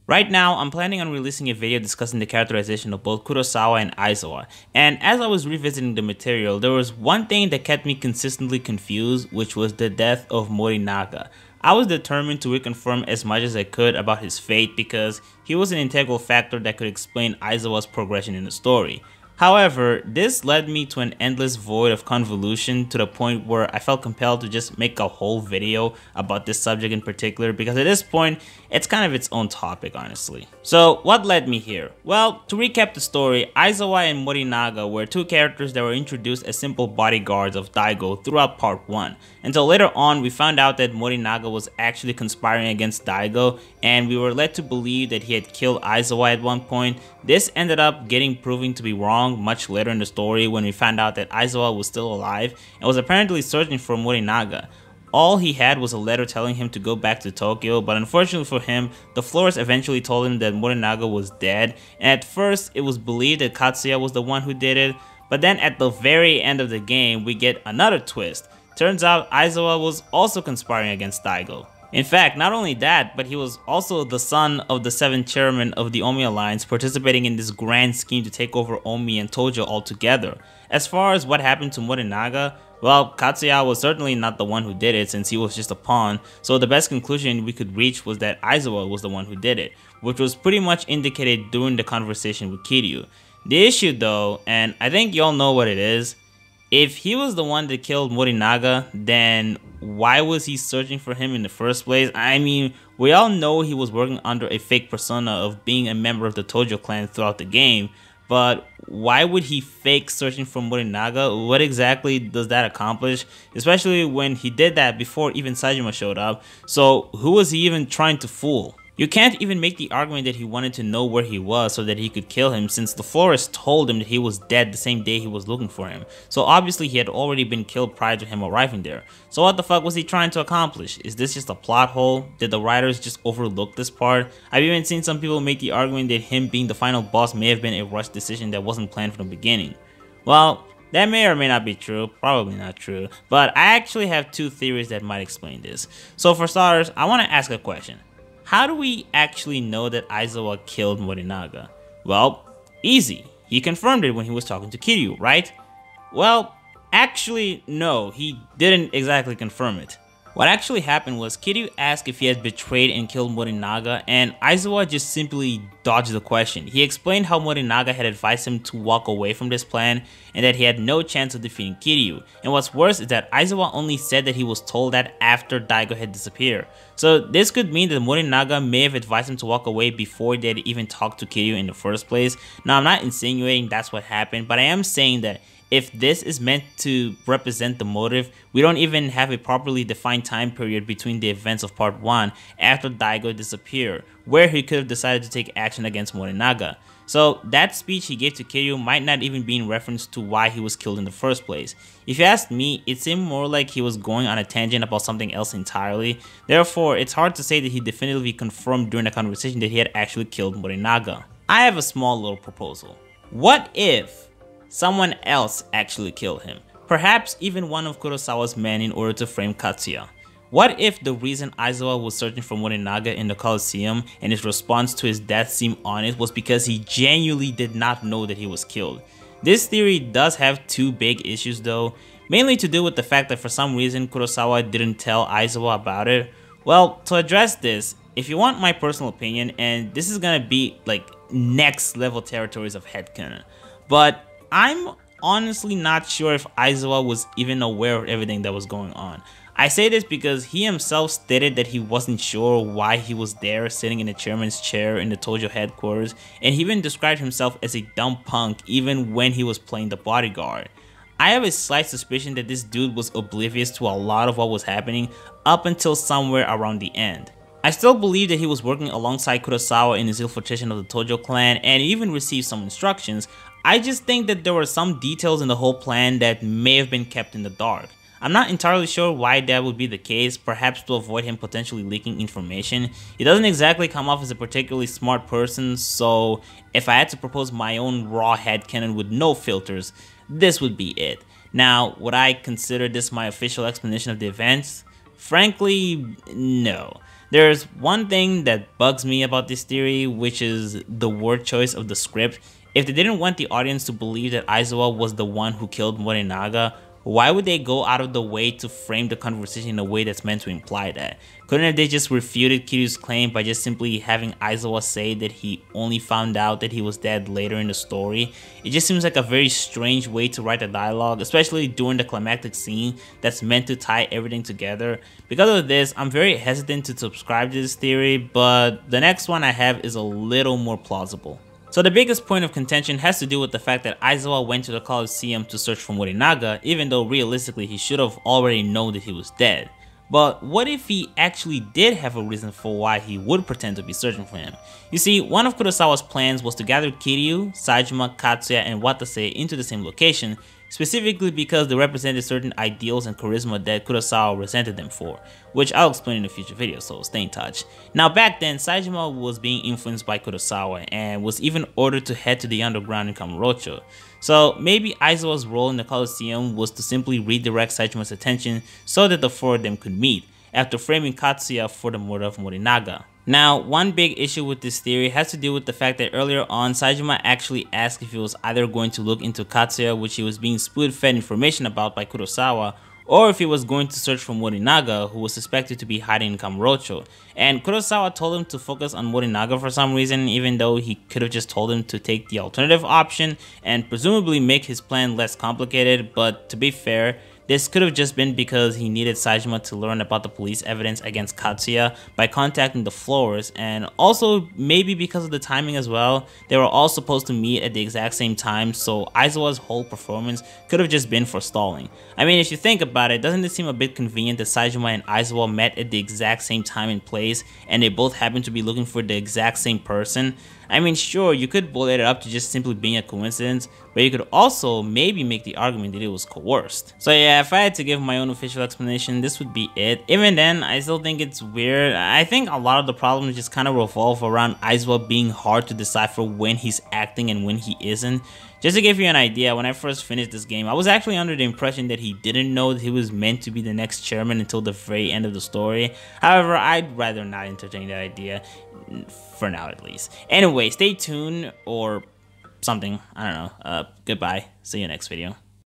Right now, I'm planning on releasing a video discussing the characterization of both Kurosawa and Aizawa, and as I was revisiting the material, there was one thing that kept me consistently confused, which was the death of Morinaga. I was determined to reconfirm as much as I could about his fate because he was an integral factor that could explain Aizawa's progression in the story. However, this led me to an endless void of convolution to the point where I felt compelled to just make a whole video about this subject in particular because at this point, it's kind of its own topic, honestly. So, what led me here? Well, to recap the story, Aizawa and Morinaga were two characters that were introduced as simple bodyguards of Daigo throughout part 1, until later on we found out that Morinaga was actually conspiring against Daigo and we were led to believe that he had killed Aizawa at one point. This ended up getting proven to be wrong much later in the story when we found out that Aizawa was still alive and was apparently searching for Morinaga. All he had was a letter telling him to go back to Tokyo, but unfortunately for him, the florist eventually told him that Morinaga was dead, and at first it was believed that Katsuya was the one who did it, but then at the very end of the game we get another twist. Turns out Aizawa was also conspiring against Daigo. In fact, not only that, but he was also the son of the 7th chairman of the Omi Alliance, participating in this grand scheme to take over Omi and Tojo altogether. As far as what happened to Morinaga, well, Katsuya was certainly not the one who did it since he was just a pawn, so the best conclusion we could reach was that Aizawa was the one who did it, which was pretty much indicated during the conversation with Kiryu. The issue though, and I think y'all know what it is, if he was the one that killed Morinaga, then why was he searching for him in the first place? I mean, we all know he was working under a fake persona of being a member of the Tojo clan throughout the game, but why would he fake searching for Morinaga? What exactly does that accomplish? Especially when he did that before even Saejima showed up, so who was he even trying to fool? You can't even make the argument that he wanted to know where he was so that he could kill him since the florist told him that he was dead the same day he was looking for him. So obviously he had already been killed prior to him arriving there. So what the fuck was he trying to accomplish? Is this just a plot hole? Did the writers just overlook this part? I've even seen some people make the argument that him being the final boss may have been a rushed decision that wasn't planned from the beginning. Well, that may or may not be true, probably not true, but I actually have two theories that might explain this. So for starters, I want to ask a question. How do we actually know that Aizawa killed Morinaga? Well, easy. He confirmed it when he was talking to Kiryu, right? Well, actually, no, he didn't exactly confirm it. What actually happened was Kiryu asked if he had betrayed and killed Morinaga, and Aizawa just simply dodged the question. He explained how Morinaga had advised him to walk away from this plan and that he had no chance of defeating Kiryu. And what's worse is that Aizawa only said that he was told that after Daigo had disappeared. So this could mean that Morinaga may have advised him to walk away before they had even talked to Kiryu in the first place. Now I'm not insinuating that's what happened, but I am saying that if this is meant to represent the motive, we don't even have a properly defined time period between the events of part 1 after Daigo disappeared, where he could have decided to take action against Morinaga. So that speech he gave to Kiryu might not even be in reference to why he was killed in the first place. If you ask me, it seemed more like he was going on a tangent about something else entirely. Therefore, it's hard to say that he definitively confirmed during the conversation that he had actually killed Morinaga. I have a small little proposal. What if someone else actually killed him? Perhaps even one of Kurosawa's men in order to frame Katsuya. What if the reason Aizawa was searching for Morinaga in the Colosseum and his response to his death seemed honest was because he genuinely did not know that he was killed? This theory does have two big issues though, mainly to do with the fact that for some reason Kurosawa didn't tell Aizawa about it. Well, to address this, if you want my personal opinion, and this is gonna be like next level territories of headcanon, but I'm honestly not sure if Aizawa was even aware of everything that was going on. I say this because he himself stated that he wasn't sure why he was there sitting in the chairman's chair in the Tojo headquarters, and he even described himself as a dumb punk even when he was playing the bodyguard. I have a slight suspicion that this dude was oblivious to a lot of what was happening up until somewhere around the end. I still believe that he was working alongside Kurosawa in his infiltration of the Tojo clan and even received some instructions. I just think that there were some details in the whole plan that may have been kept in the dark. I'm not entirely sure why that would be the case, perhaps to avoid him potentially leaking information. He doesn't exactly come off as a particularly smart person, so if I had to propose my own raw headcanon with no filters, this would be it. Now, would I consider this my official explanation of the events? Frankly, no. There's one thing that bugs me about this theory, which is the word choice of the script. If they didn't want the audience to believe that Aizawa was the one who killed Morinaga, why would they go out of the way to frame the conversation in a way that's meant to imply that? Couldn't they just refuted Kiryu's claim by just simply having Aizawa say that he only found out that he was dead later in the story? It just seems like a very strange way to write a dialogue, especially during the climactic scene that's meant to tie everything together. Because of this, I'm very hesitant to subscribe to this theory, but the next one I have is a little more plausible. So the biggest point of contention has to do with the fact that Aizawa went to the Colosseum to search for Morinaga, even though realistically he should have already known that he was dead. But what if he actually did have a reason for why he would pretend to be searching for him? You see, one of Kurosawa's plans was to gather Kiryu, Saejima, Katsuya, and Watase into the same location, specifically because they represented certain ideals and charisma that Kurosawa resented them for, which I'll explain in a future video, so stay in touch. Now back then, Saejima was being influenced by Kurosawa and was even ordered to head to the underground in Kamurocho. So maybe Aizawa's role in the Colosseum was to simply redirect Saejima's attention so that the four of them could meet, after framing Katsuya for the murder of Morinaga. Now, one big issue with this theory has to do with the fact that earlier on, Saejima actually asked if he was either going to look into Katsuya, which he was being spoon-fed information about by Kurosawa, or if he was going to search for Morinaga, who was suspected to be hiding in Kamurocho. And Kurosawa told him to focus on Morinaga for some reason, even though he could have just told him to take the alternative option and presumably make his plan less complicated, but to be fair, this could have just been because he needed Saejima to learn about the police evidence against Katsuya by contacting the floors, and also maybe because of the timing as well. They were all supposed to meet at the exact same time, so Aizawa's whole performance could have just been for stalling. I mean, if you think about it, doesn't it seem a bit convenient that Saejima and Aizawa met at the exact same time and place, and they both happen to be looking for the exact same person? I mean, sure, you could bullet it up to just simply being a coincidence, but you could also maybe make the argument that it was coerced. So yeah, if I had to give my own official explanation, this would be it. Even then, I still think it's weird. I think a lot of the problems just kind of revolve around Aizawa being hard to decipher when he's acting and when he isn't. Just to give you an idea, when I first finished this game, I was actually under the impression that he didn't know that he was meant to be the next chairman until the very end of the story. However, I'd rather not entertain that idea, for now at least. Anyway, stay tuned or something, I don't know. Goodbye, see you next video.